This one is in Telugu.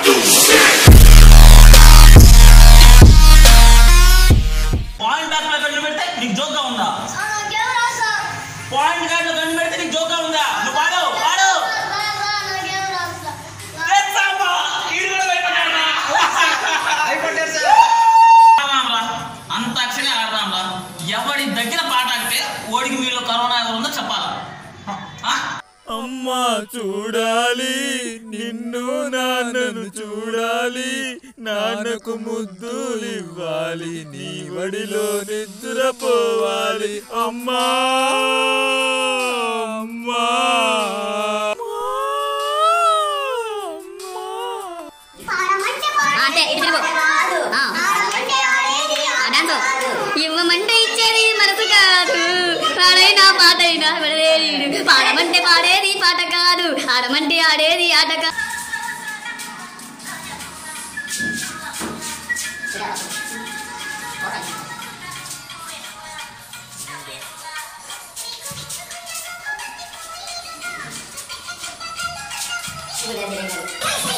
పాయింట్ బ్యాక్ లో కన్ను పెడితే నీకు జోక్గా ఉందా? పాయింట్ బ్యాక్ లో కన్ను పెడితే నీకు జోక్గా ఉందా? నువ్వు పాడు పాడు. అంత అక్షనే ఆడదాంరా. ఎవడి దగ్గర పాట ఆడితే ఓడికి మీలో కరోనా ఎవరు ఉందో చెప్పాలా? అమ్మా చూడాలి నిన్ను, నాన్నను చూడాలి, నాన్నకు ముద్దులు ఇవ్వాలి, నీ వడిలో నిద్రపోవాలి. అమ్మా అమ్మా ఇవ్వమంటే ఇచ్చేది మనసు కాదు, పాడైనా పాటైనా పడేది, పాడమంటే పాడేది పాట కాదు, ఆడమంటే ఆడేది ఆట కాదు. Sudah